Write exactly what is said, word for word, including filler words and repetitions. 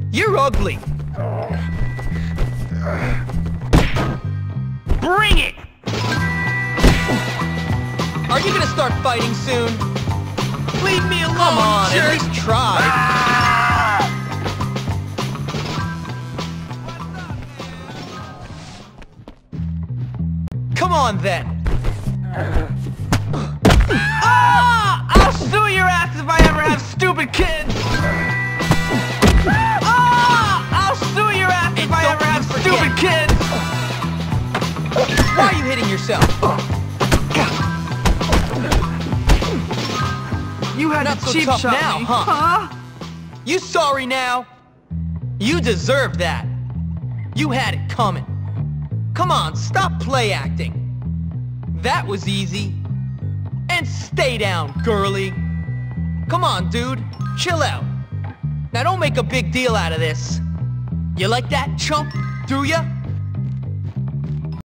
You're ugly. Bring it! Are you gonna start fighting soon? Leave me alone, Come on, jerk. At least try. Ah! Come on, then. Ah! I'll sue your ass if I ever have stupid kids! Ah! I'll sue your ass if I ever have stupid kids! Why are you hitting yourself? You had a cheap shot now, huh? huh? You sorry now? You deserve that. You had it coming. Come on, stop play acting. That was easy. And stay down, girly. Come on, dude. Chill out. Now don't make a big deal out of this. You like that, chump? Do ya?